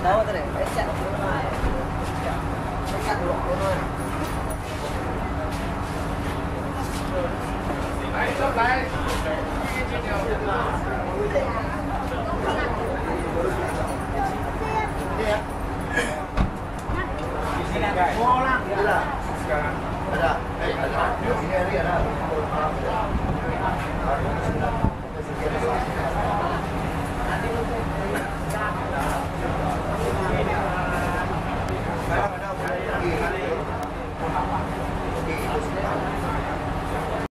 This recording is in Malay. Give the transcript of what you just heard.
Tahu tak? Lecet dulu. Lecet dulu. Hãy subscribe cho kênh Ghiền Mì Gõ để không bỏ lỡ những video hấp dẫn.